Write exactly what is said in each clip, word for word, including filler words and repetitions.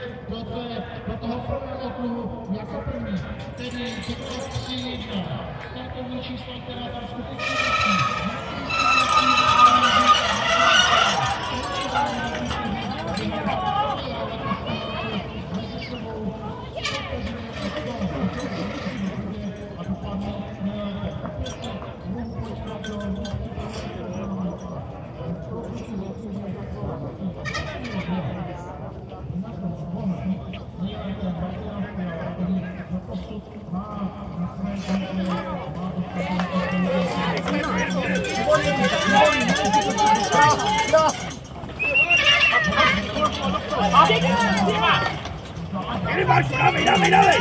do, té, do toho prvního kruhu jako první. Tedy čeká tři jedna. Startovní číslo, která tam skutečně Dávej, dávej, dávej!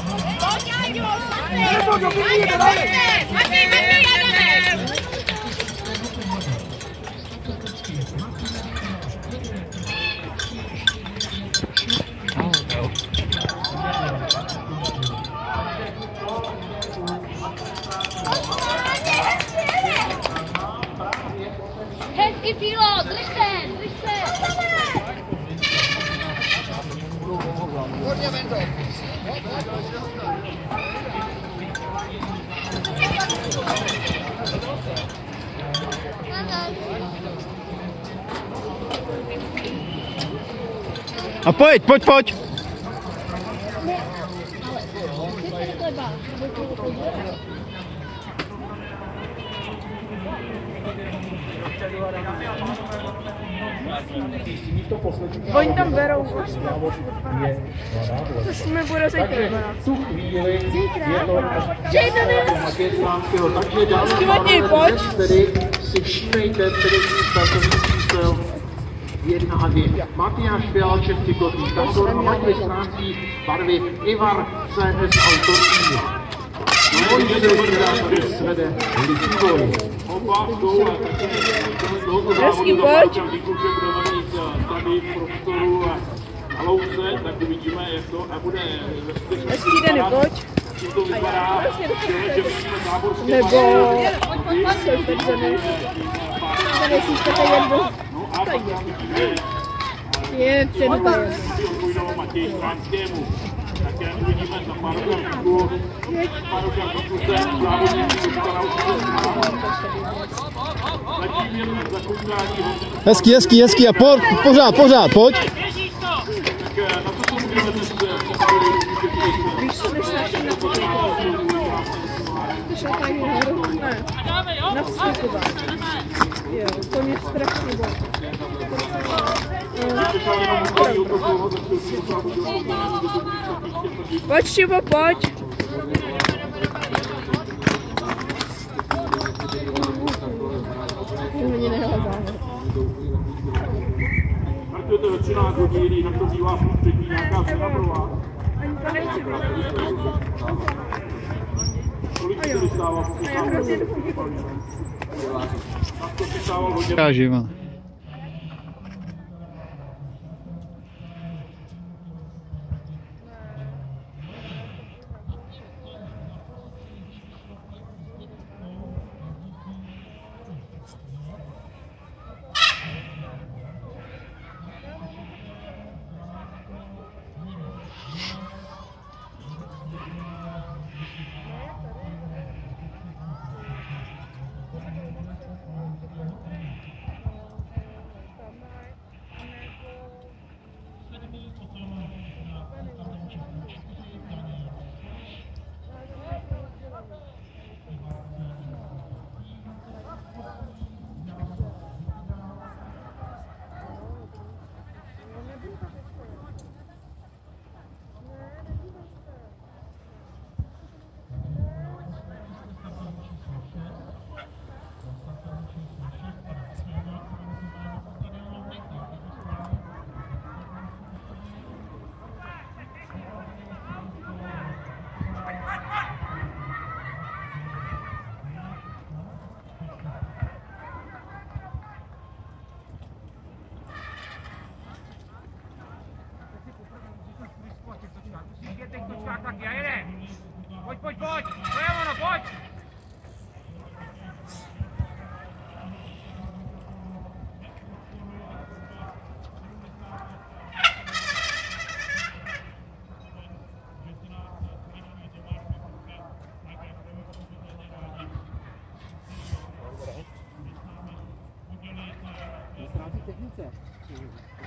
Hezky, Filo, drž se, drž se! Hodně, Vendo! A pojď, pojď, pojď! Oni tam berou což mi bude zítra. Zítra! Pojď! Tedy si všímejte především startovní čísel jedna a dvě. Matyáš Fialček cyklotý, Tandor a Matěj Stránký barvy Ivar C S Automobil. Dvojice, která tady svede Lisiboj. Oba jdou a také tohoto závodu za okamžiku, že budeme mít tady v prostoru a louce, tak uvidíme, jak to a bude ve skutečnosti. Hezký den, pojď. Čím to vypadá, že vidíme záborské Nebo... Jsou teď zemi. Tady si jste jen do... Je předběr. Půjdou Matěji Stránskému. Také uvidíme za pár okamžiků. Pár okamžiků se závodníci dostala zatím jen zakoukání. Hezký, hezký, hezký a po, pořád, pořád, pojď! Tak na to se budeme dnes Víš, co než našli na pořád? Ty šlapání nahoru? Ne. Na vstupu. Jo, to mě strašně bolí. Pojď, Šibo, pojď! To mě nehledá závod. Martujete ve třináct hodin, jinak to bývá v ústředí nějaká přenabrová. Ani to nechci být. Kolik se vystává, pokud A já hrozně doufám. tak to vystával hodně. Já živá. Tak já jedem. Pojď, pojď, pojď. To je ono, pojď.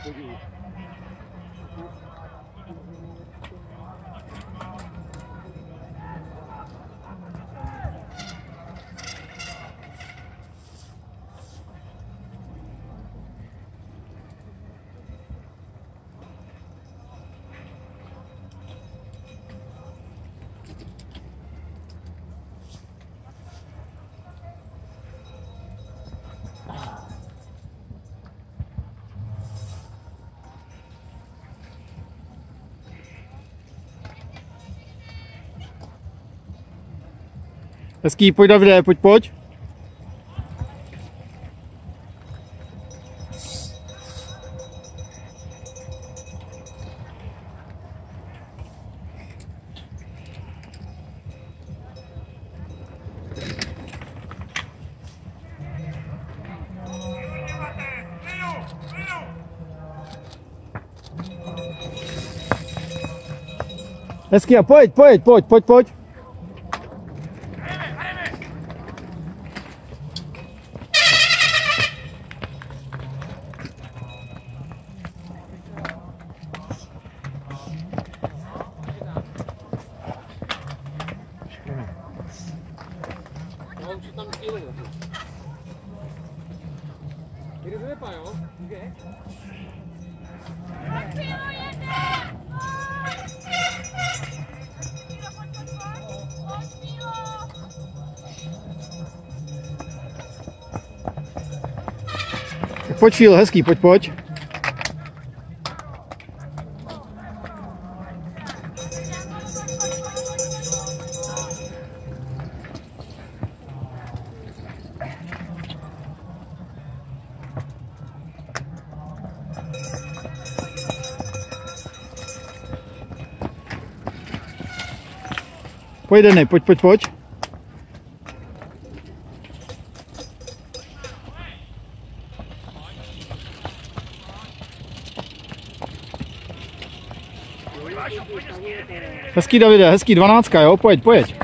Hezký, pojď Davide, pojď, pojď. Hezký a pojď, pojď, pojď, pojď, pojď. Pojď Fíl, hezký, pojď, pojď. Pojď Denny, pojď, pojď, pojď. Hezký Davide, hezký dvanáctka, jo, pojď, pojď.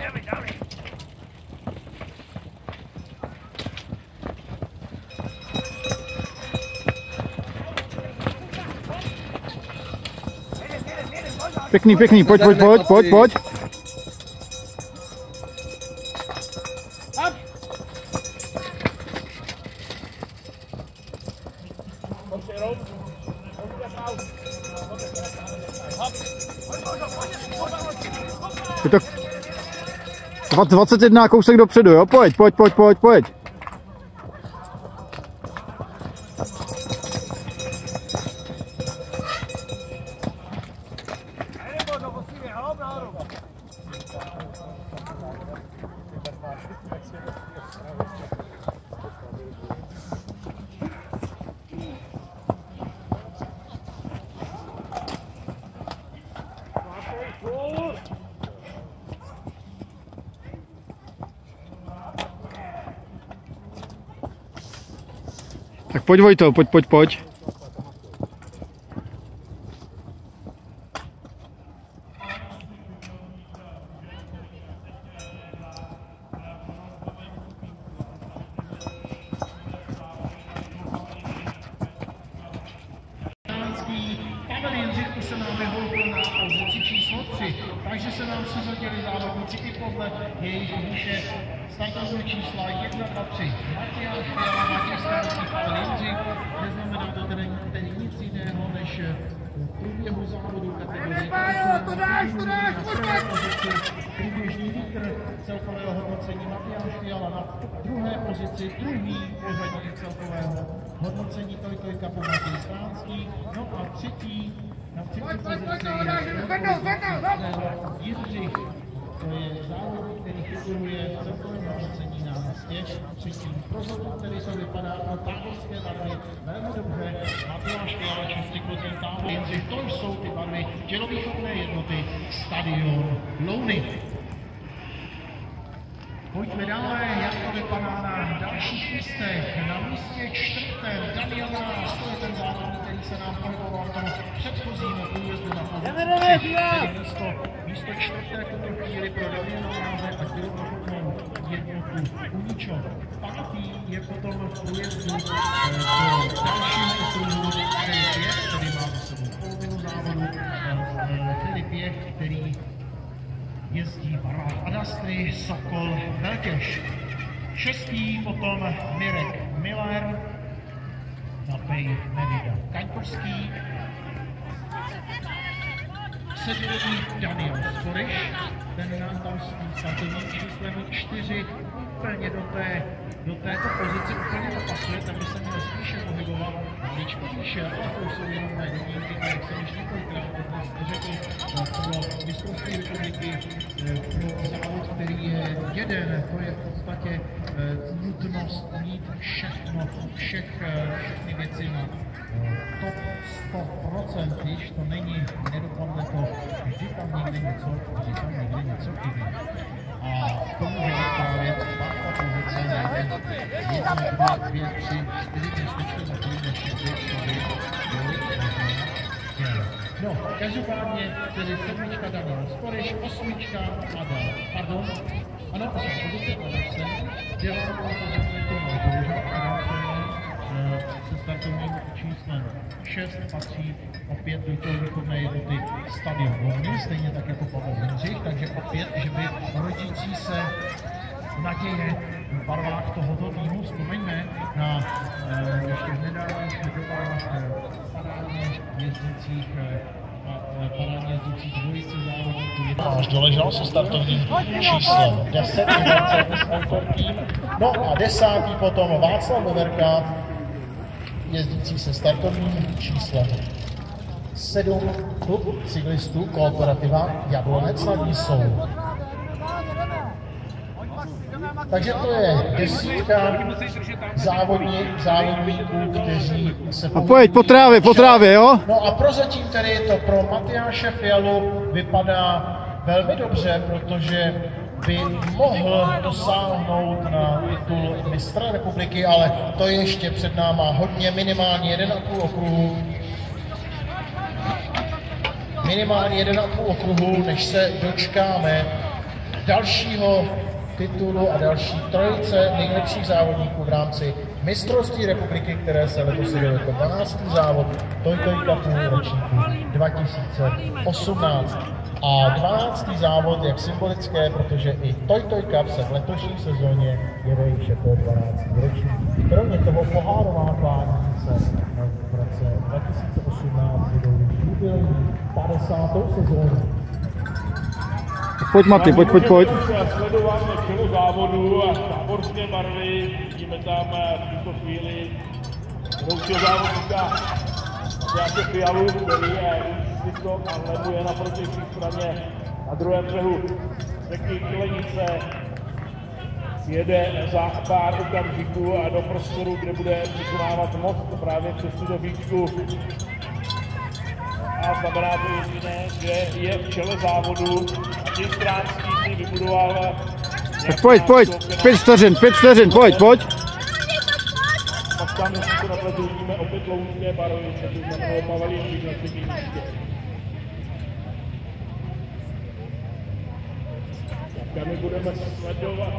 Pěkný, pěkný, pojď, pojď, pojď, pojď, pojď. Je to dvacet jedna kousek dopředu, jo? Pojď, pojď, pojď, pojď, pojď. Tak pojď Vojto, pojď, pojď, pojď. Pavel Jindřich se nám vyhoupil na pozici číslo tři, takže se nám seřadili závodníci i podle jejich výše. Startovní čísla jedna, dva, tři. Matyáš Fiala, Matěj Starský, Pavel Jindřich. Neznamená to tedy, tedy nic jiného než v průběhu závodu kategorie. To dáš, to dáš, průběžný vítr celkového hodnocení Matyáš Fiala na druhé pozici, druhý pořadí celkového hodnocení Toyota Cupu Matěj Starský. No a třetí, na třetí pozici Jindřich. To je závodník, který figuruje v celkovém hodnocení na místě třetím. Rozhodně tedy to vypadá na táborské barvy velmi dobře. Matyáš Fiala, čistý kluzí tábor Jindřich, to jsou ty barvy tělovýchovné jednoty Stadion Louny. Pojďme dále, jak to vypadá na dalších místech. Na místě čtvrtém Daniel Náš, to je ten závodník, který se nám pohyboval do předchozímu průjezdu na pozici. Místo, místo čtvrté v tuto chvíli pro Daniela Náře a bylo pochodnou jednotu Uničov. Pátý je potom v průjezdu do dalšího okruhu Filip Jech, který má za sebou polovinu závodu. Filip Jech, který jezdí barvách Adastry, Sokol, Veltěž. Šestý potom Mirek Miller, Napej Nevida Kaňkovský. Sedmý Daniel Skoriš, ten nám tam s tím startovním číslem čtyři úplně do, té, do této pozice úplně napasuje, tam by se měl spíše pohybovat. Maličko píše, ale to jsou jenom mé domínky, jak jsem již několikrát řekl, pro mistrovství republiky, pro závod, který je jeden, to je v podstatě nutnost mít všechno, všech, všechny věci na top sto procent, když to není, nedopadne to, vždy tam někde něco, vždy tam někde něco chybí. A k tomu, že právě pátá pozice najde jedna, dva, dvě, tři, čtyři městečka za tím, než je dvě, čtyři, no, každopádně tedy sedmička Daniel Skoriš, osmička Adam, pardon, ano, osmá pozice Adamsen, devátá pozice Tomáš Bohužák, Adamsen se startovním číslem šest patří opět do toho východné jednoty Stadion Volny, stejně tak jako Pavel Jindřich, takže opět, že by rodící se naděje v barvách tohoto týmu, vzpomeňme na uh, ještě v nedávných dobách parádně jezdících parádně jezdících dvojice závodníků. Až doležel se startovním číslem deset, dvacet s autorkým, no a desátý potom Václav Veverka, jezdící se startovním číslem sedm, klub cyklistů Kooperativa Jablonec nad Nisou. Takže to je desítka závodní, závodníků, kteří se... A pojď po trávě, po trávě, jo? No a prozatím tedy to pro Matyáše Fialu vypadá velmi dobře, protože by mohl dosáhnout na titul mistra republiky, ale to je ještě před náma hodně, minimálně jeden a půl okruhu. Minimálně jeden a půl okruhu, než se dočkáme dalšího titulu a další trojice nejlepších závodníků v rámci mistrovství republiky, které se letos jde jako dvanáctý závod Toy Toy Cupu ročníku dva tisíce osmnáct. A dvanáctý závod je symbolické, protože i Toy Toy Cup se v letošní sezóně jede již jako dvanáctý ročník. Kromě toho pohárová klání se v roce dva tisíce osmnáct jedou jubilejní padesátou sezónu. Pojď Maty, pojď, pojď, pojď. Sledovat čelo závodu a táborské barvy, vidíme tam v tuto chvíli vedoucího závodníka Matyáše Fialu, který je už to a leduje na protější straně na druhém břehu řeky Kilenice. Jede za pár okamžiků a do prostoru, kde bude překonávat most právě přes tuto výšku. A znamená to jediné, že je v čele závodu a tím Stránský si vybudoval... Tak pojď, pojď, pět vteřin, pět vteřin, pojď, pojď. Pak tam, jestli to napletu, vidíme opět lounské barvy, protože znamená Pavel Jindřich na třetím místě. Tak my budeme sledovat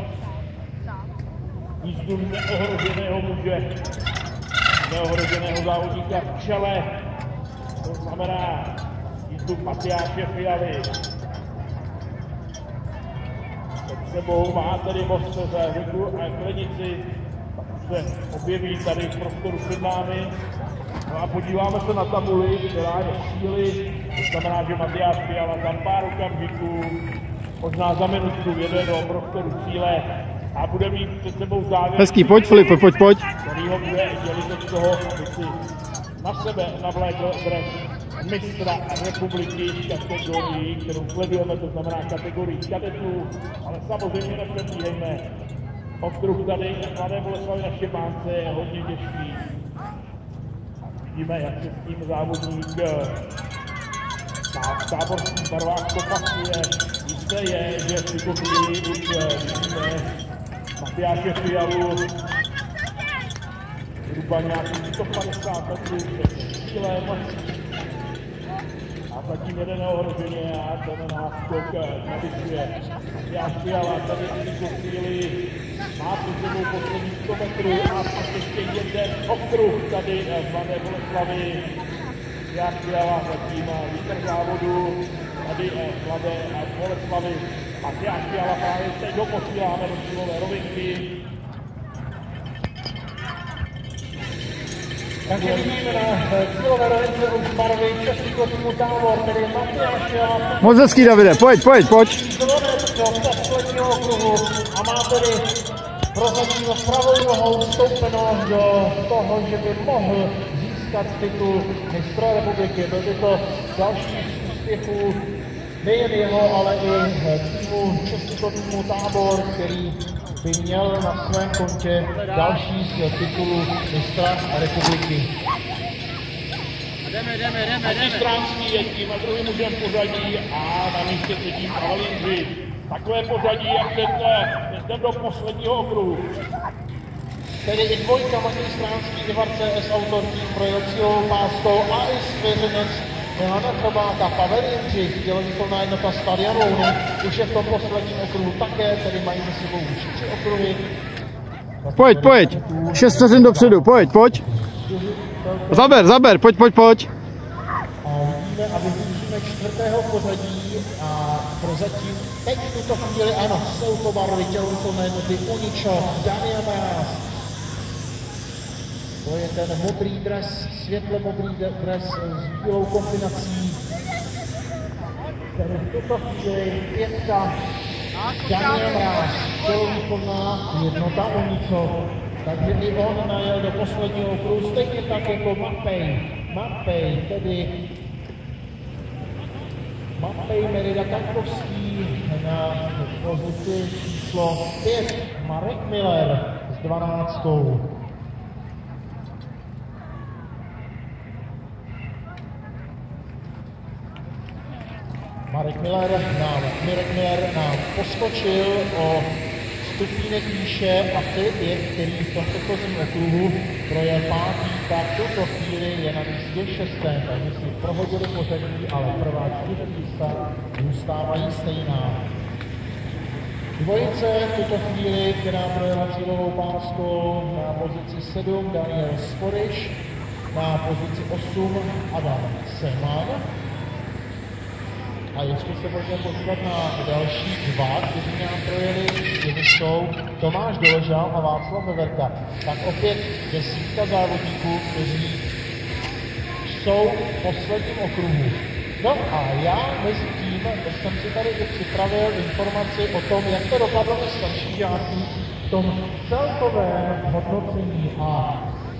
jízdu neohroženého muže, neohroženého závodníka v čele. To znamená jízdu Matyáše Fialy. Před sebou má tedy most za řeku a Klenici, pak se objeví tady v prostoru před námi. No a podíváme se na tabuli, která je v cíli. To znamená, že Matyáš Fiala za pár okamžiků, možná za minutu jede do prostoru cíle a bude mít před sebou závěr. Hezký, pojď Filipe, pojď, pojď. Který ho bude dělit od toho, aby si na sebe navlékl dres mistra republiky v kategorii, kterou sledujeme, to znamená kategorii kadetů, ale samozřejmě nepředbíhejme. Okruh tady na Mladé Boleslavi na Štěpánce je hodně těžký. Vidíme, jak se s tím závodník v táborských barvách popasuje. Jisté je, že v tuto chvíli už vidíme Matyáše Fialu zhruba nějakých sto padesát metrů před cílem. A zatím jeden ohroženě a ten náskok navyšuje. Matyáš Fiala tady v tuto chvíli má před sebou poslední sto metrů a pak ještě jeden okruh tady v Mladé Boleslavi. Matyáš Fiala zatím vítr závodu tady v Mladé Boleslavi. Matyáš Fiala právě teď ho posíláme do cílové rovinky. Takže vidíme na cílové rovince už barvy českého týmu Tábor, tedy Matyáš Fiala. Moc hezký, Davide, pojď, pojď, pojď. Do posledního okruhu a má tedy prozatím pravou nohou vstoupeno do toho, že by mohl získat titul mistra republiky. Byl by to další z úspěchů nejen jeho, ale i týmu českého týmu Tábor, který by měl na svém kontě další z titulů mistra republiky. Jdeme, jdeme, jdeme, jdeme. Stránský je tím a druhým mužem pořadí a na místě třetím Pavel Jindřich. Takové pořadí, jak chcete, jdeme do posledního okruhu. Tedy i dvojka Matěj Stránský, Ivar C S autor tým projel cílovou páskou a i svěřenec Milana Chrobáka, Pavel Jindřich, dělovýchovná jednota Stadion Louny, už je v tom posledním okruhu také, tedy mají za sebou už tři okruhy. Pojď, pojď, šest vteřin dopředu, pojď, pojď. Zaber, zaber, pojď, pojď, pojď. A vidíme a vyhlížíme čtvrtého pořadí a prozatím teď v tuto chvíli, ano, jsou to barvy tělovýchovné jednoty Uničo, Daniel Mráz. To je ten modrý dres, světle modrý dres s bílou kombinací. Tady v tuto chvíli pětka Daniel Mráz, tělovýchovná jednota Uničo. Takže i on najel do posledního okruhu, stejně tak jako Mapej. Mapej, tedy Mapej Merida Kankovský na pozici číslo pět. Marek Miller s dvanáctkou. Marek Miller nám, Marek Miller nám poskočil o stupínek výše a Filip je, který v tom předchozím okruhu projel pátý, tak v tuto chvíli je na místě šesté, takže si prohodili pořadí, ale prvá čtyři místa zůstávají stejná. Dvojice v tuto chvíli, která projela cílovou páskou na pozici sedm Daniel Sporiš, na pozici osm Adam Seman. A ještě se můžeme podívat na další dva, kteří nám projeli, kteří jsou Tomáš Doležal a Václav Veverka. Tak opět desítka závodníků, kteří jsou v posledním okruhu. No a já mezi tím jsem si tady připravil informaci o tom, jak to dopadlo ve starších žáků v tom celkovém hodnocení. A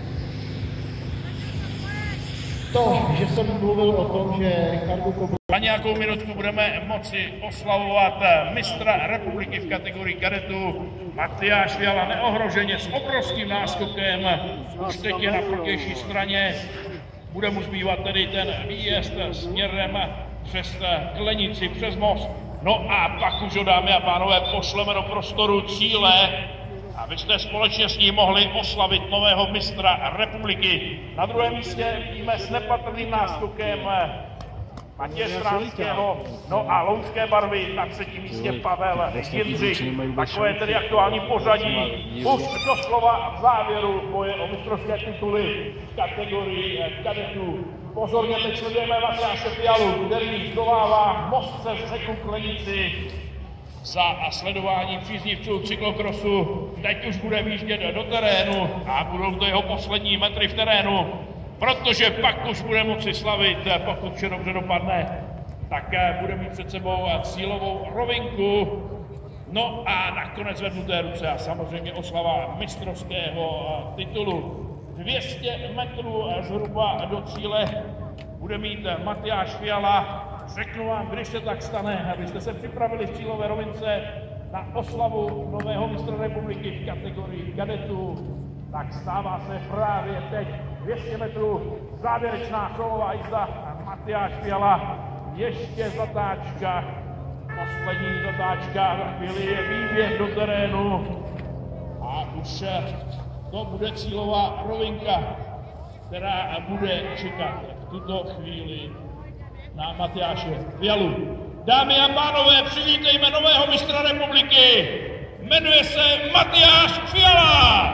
to, že jsem mluvil o tom, že Richardu Kobu... Za nějakou minutku budeme moci oslavovat mistra republiky v kategorii kadetů. Matyáš Fiala neohroženě s obrovským náskokem, už teď je na protější straně. Bude mu zbývat tedy ten výjezd směrem přes Klenici, přes most. No a pak už ho, dámy a pánové, pošleme do prostoru cíle, abyste společně s ním mohli oslavit nového mistra republiky. Na druhém místě vidíme s nepatrným náskokem Matěje Stránského, no a lounské barvy, na třetím místě Pavel Jindřich. Takové tedy aktuální pořadí, už doslova v závěru boje o mistrovské tituly v kategorii kadetů. Pozorně teď sledujeme Matyáše Fialu, který zdolává most přes řeku Klenici. Za sledování příznivců cyklokrosu teď už bude výjíždět do terénu a budou to jeho poslední metry v terénu, protože pak už bude moci slavit, pokud vše dobře dopadne, tak bude mít před sebou cílovou rovinku. No a nakonec vednuté ruce a samozřejmě oslava mistrovského titulu. dvě stě metrů zhruba do cíle bude mít Matyáš Fiala. Řeknu vám, když se tak stane, abyste se připravili v cílové rovince na oslavu nového mistra republiky v kategorii kadetů, tak stává se právě teď dvě stě metrů závěrečná kolová jízda Matyáš Fiala. Ještě zatáčka, poslední zatáčka, za chvíli je výběh do terénu a už to bude cílová rovinka, která bude čekat v tuto chvíli na Matyáše Fialu. Dámy a pánové, přivítejme nového mistra republiky. Jmenuje se Matyáš Fiala.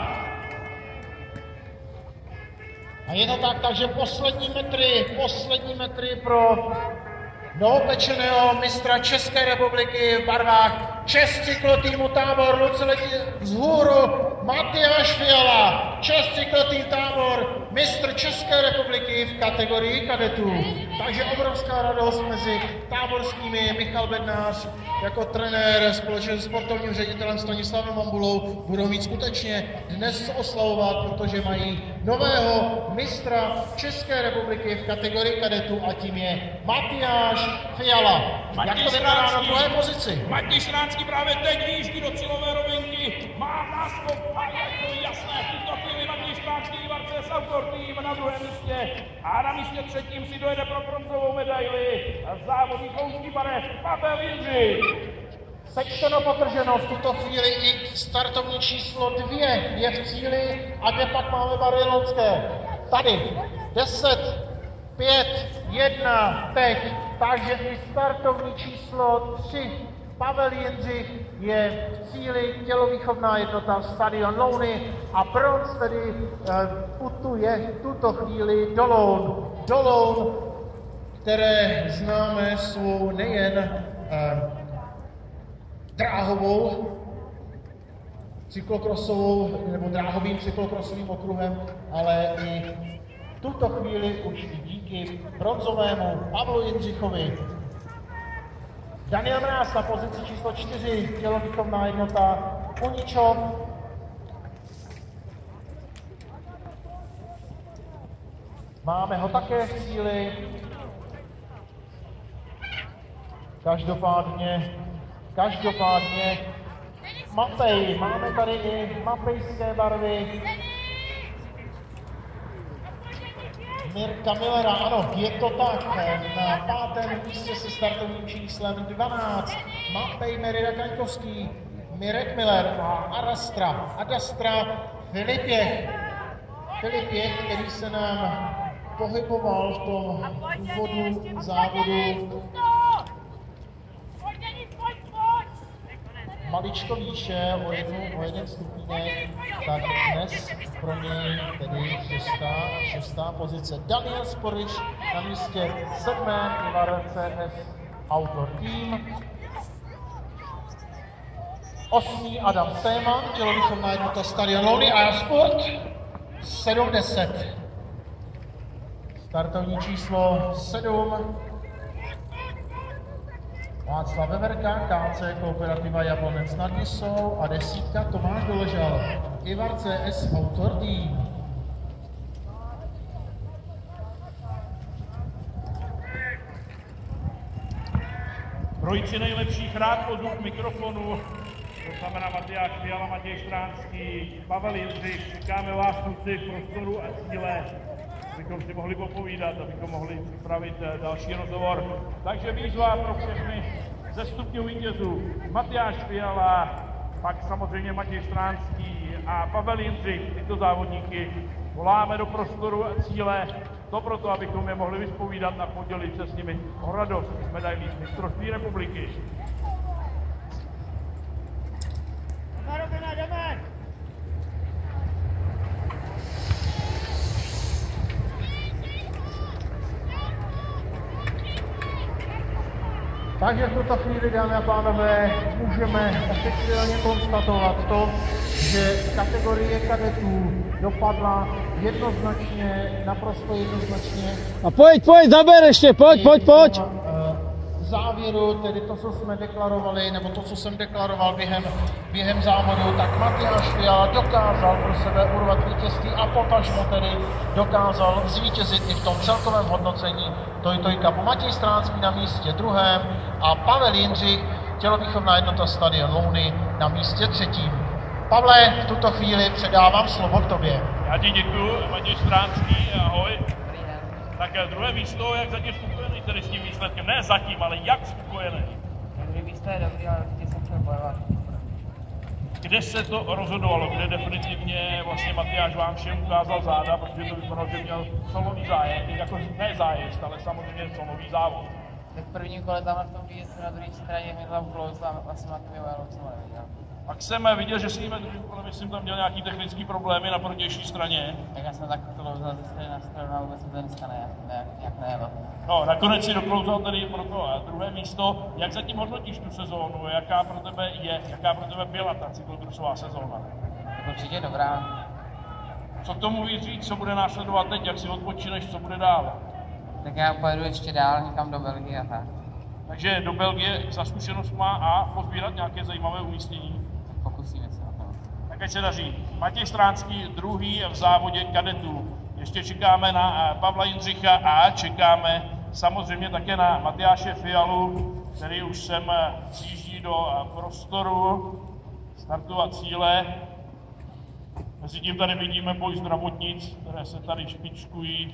A je to tak, takže poslední metry, poslední metry pro novopečeného mistra České republiky v barvách Čes cyklotýmu Tábor, Luceleti vzhůru Matyáš Fiala, Čes cyklotým Tábor, mistr České republiky v kategorii kadetů. Takže obrovská radost mezi táborskými. Michal Bednář jako trenér společně s sportovním ředitelem Stanislavem Mambulou budou mít skutečně dnes co oslavovat, protože mají nového mistra České republiky v kategorii kadetů a tím je Matyáš Fiala. Jak to vypadá na druhé pozici? Matěj Šránský právě teď výjíždí do cílové rovinky, má náskok a je to jasné, v tuto chvíli Matěj Šránský Ivarce s Autor tým na druhém místě a na místě třetím si dojede pro bronzovou medaili závodník houžký barev Pavel Jindřich. Sečteno, potrženo, v tuto chvíli i startovní číslo dvě je v cíli a kde pak máme bary lonské. Tady deset, pět, jedna, teď, takže i startovní číslo tři Pavel Jindřich je v cíli, tělovýchovná jednota Stadion Louny a bronz tedy eh, putuje v tuto chvíli do Loun. Do Loun, které známe svou nejen eh, dráhovou cyklokrosovou nebo dráhovým cyklokrosovým okruhem, ale i v tuto chvíli už i díky bronzovému Pavlu Jindřichovi. Daniel Mráz na pozici číslo čtyři, tělovýchovná jednota Uničov. Máme ho také v cíli. Každopádně Každopádně Mapej, máme tady i mapejské barvy. Mirka Millera, ano, je to tak, na pátém místě se startovním číslem dvanáct. Mapej Merida Kaňkovský, Mirek Miller a Arastra, Adastra Filipěch. Filipěch, který se nám pohyboval v tom úvodu závodu maličko výše o, jednu, o jeden stupínek, tak dnes pro něj tedy šestá, šestá pozice. Daniel Sporiš na místě sedmé, Ivar C S Autor tým. Osmý Adam Seeman, tělovýchovná jednota Stadion Louny a Sport sedm deset. Startovní číslo sedm. Václav Veverka, K C Kooperativa Jablonec nad Nisou a desítka Tomáš Doležal, Ivar C S Autor tým. Trojici nejlepších rád pozvu k mikrofonu, to znamená Matyáš Fiala, Matěj Štránský, Pavel Jindřich. Čekáme vás kluci v prostoru a cíle, abychom si mohli popovídat, abychom mohli připravit další rozhovor. Takže výzva pro všechny ze stupňů vítězů. Matyáš Fiala, pak samozřejmě Matěj Štránský a Pavel Jindřich. Tyto závodníky voláme do prostoru a cíle. To proto, abychom je mohli vyspovídat a podělit se s nimi o radost z medailí z mistrovství republiky. Takže v tuto chvíli, dámy a pánové, můžeme oficiálně konstatovat to, že kategorie kadetů dopadla jednoznačně, naprosto jednoznačně. A pojď, pojď, zaber ještě, pojď, pojď, pojď. Závěru, tedy to, co jsme deklarovali, nebo to, co jsem deklaroval během, během závodu, tak Matyáš Fiala dokázal pro sebe urvat vítězství a potažmo tedy dokázal zvítězit i v tom celkovém hodnocení Toyota Cupu. Matěj Štránský na místě druhém a Pavel Jindřich, tělovýchovná jednota Stadion Louny, na místě třetím. Pavle, v tuto chvíli předávám slovo k tobě. Já ti děkuju, Matěj Štránský, ahoj. Tak druhé místo, jak zatím spokojený tedy s tím výsledkem? Ne zatím, ale jak spokojený? Druhé místo je dobrý, ale vždycky jsem chtěl bojovat. kde se to rozhodovalo, kde definitivně vlastně Matyáš vám všem ukázal záda, protože to vypadalo, že měl solový zájem, jako ne zájezd, ale samozřejmě solový závod. V prvním kole tam v tom výjezdu na druhé straně mě tam close a vlastně Matyáš jel celé, jo. Pak jsem viděl, že si ve druhém kole, myslím, tam měl nějaký technický problémy na protější straně. Tak já jsem tak close ze strany na stranu a vůbec se to nestane, jak, jak nejelo. No, nakonec si doklouzal tedy pro to druhé místo. Jak zatím hodnotíš tu sezónu? Jaká pro tebe je, jaká pro tebe byla ta cyklokrosová sezóna? Tak určitě dobrá. Co k tomu víc říct, co bude následovat teď, jak si odpočineš, co bude dál? Tak já pojedu ještě dál, někam do Belgie a tak. Takže do Belgie za zkušenost má a pozbírat nějaké zajímavé umístění. Tak pokusíme se o to. Tak ať se daří. Matěj Stránský, druhý v závodě kadetů. Ještě čekáme na Pavla Jindřicha a čekáme samozřejmě také na Matyáše Fialu, který už sem přijíždí do prostoru startovat cíle. Mezitím tady vidíme boj zdravotnic, které se tady špičkují.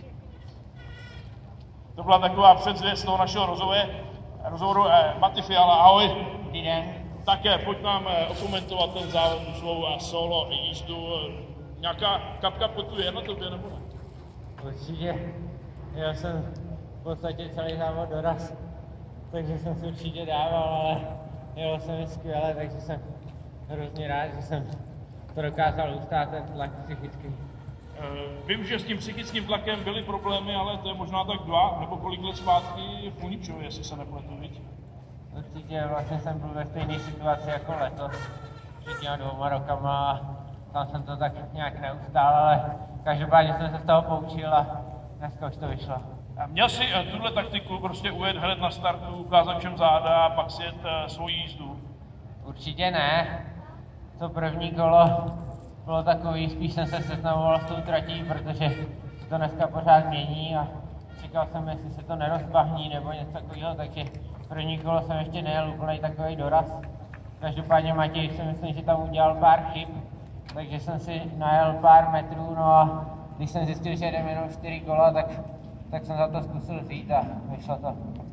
To byla taková předzvěst toho našeho rozhovoru. rozhovoru. Maty Fiala, ahoj. Dobrý den. Také pojď nám okomentovat ten závod svou a solo jízdu. Nějaká kapka potu je na tobě, nebo ne? Určitě. Já jsem v podstatě celý závod doraz, takže jsem si určitě dával, ale jelo se mi skvěle, takže jsem hrozně rád, že jsem to dokázal ustát, ten tlak psychický. Vím, že s tím psychickým tlakem byly problémy, ale to je možná tak dva nebo kolik let zpátky v Uničově, jestli se nepletu, viď? Určitě, vlastně jsem byl ve stejné situaci jako letos, před těma dvouma rokama a tam jsem to tak nějak neustál, ale každopádně jsem se z toho poučil a dneska už to vyšlo. A měl jsi tuhle taktiku prostě ujet hned na startu, ukázat všem záda a pak si jet svoji jízdu? Určitě ne. To první kolo bylo takový, spíš jsem se seznamoval s tou tratí, protože se to dneska pořád mění a čekal jsem, jestli se to nerozbahní nebo něco takového, takže první kolo jsem ještě nejel úplnej takový doraz. Každopádně Matěj si myslím, že tam udělal pár chyb, takže jsem si najel pár metrů, no a když jsem zjistil, že jdem jenom čtyři kola, tak, tak jsem za to zkusil vzít a vyšlo to.